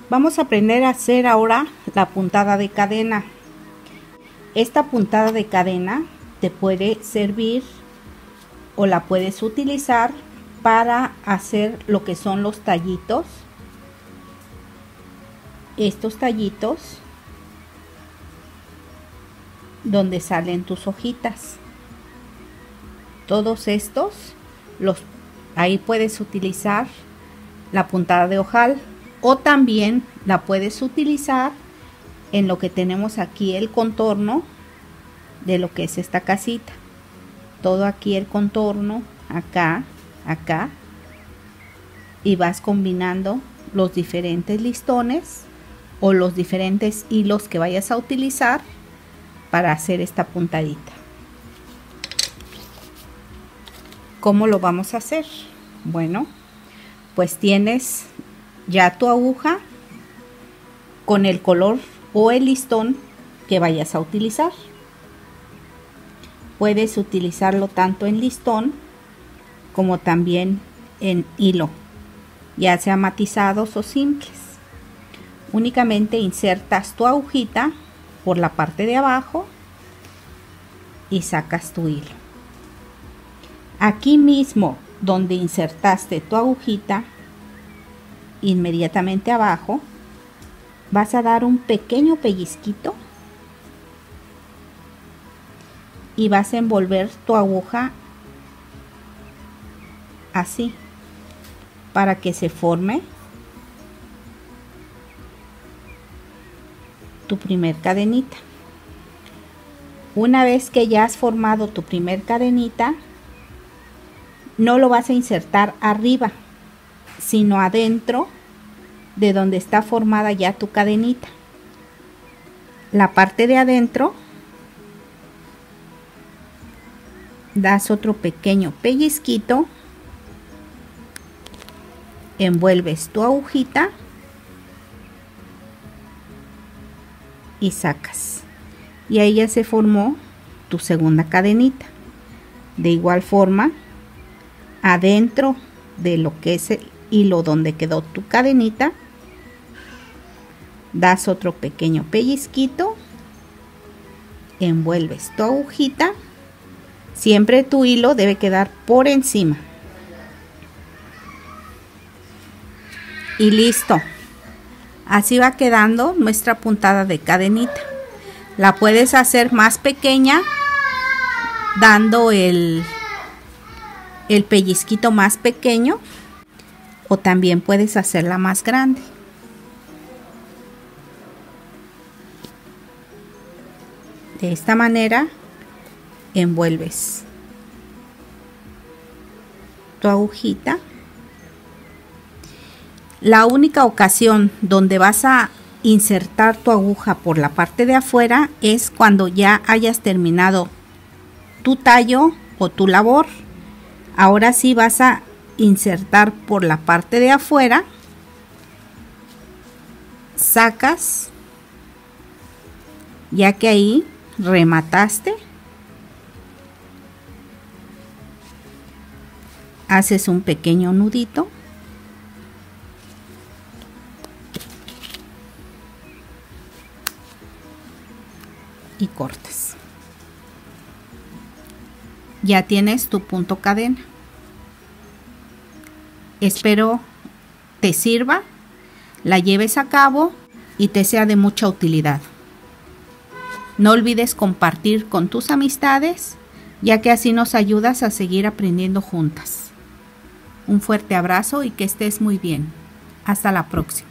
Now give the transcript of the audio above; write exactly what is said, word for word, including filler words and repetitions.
Vamos a aprender a hacer ahora la puntada de cadena. Esta puntada de cadena te puede servir o la puedes utilizar para hacer lo que son los tallitos. Estos tallitos donde salen tus hojitas. Todos estos los ahí puedes utilizar la puntada de ojal, o también la puedes utilizar en lo que tenemos aquí, el contorno de lo que es esta casita. Todo aquí el contorno, acá, acá, y vas combinando los diferentes listones o los diferentes hilos que vayas a utilizar para hacer esta puntadita. ¿Cómo lo vamos a hacer? Bueno, pues tienes ya tu aguja con el color o el listón que vayas a utilizar. Puedes utilizarlo tanto en listón como también en hilo, ya sea matizados o simples. Únicamente insertas tu agujita por la parte de abajo y sacas tu hilo. Aquí mismo donde insertaste tu agujita, inmediatamente abajo vas a dar un pequeño pellizquito y vas a envolver tu aguja así para que se forme tu primer cadenita. Una vez que ya has formado tu primer cadenita, no lo vas a insertar arriba, sino adentro de donde está formada ya tu cadenita. La parte de adentro das otro pequeño pellizquito, envuelves tu agujita y sacas, y ahí ya se formó tu segunda cadenita. De igual forma, adentro de lo que es el hilo donde quedó tu cadenita, das otro pequeño pellizquito, envuelves tu agujita. Siempre tu hilo debe quedar por encima y listo. Así va quedando nuestra puntada de cadenita. La puedes hacer más pequeña dando el el pellizquito más pequeño, o también puedes hacerla más grande. De esta manera envuelves tu agujita. La única ocasión donde vas a insertar tu aguja por la parte de afuera es cuando ya hayas terminado tu tallo o tu labor. Ahora sí vas a insertar por la parte de afuera, sacas, ya que ahí remataste, haces un pequeño nudito y cortas. Ya tienes tu punto cadena. Espero te sirva, la lleves a cabo y te sea de mucha utilidad. No olvides compartir con tus amistades, ya que así nos ayudas a seguir aprendiendo juntas. Un fuerte abrazo y que estés muy bien. Hasta la próxima.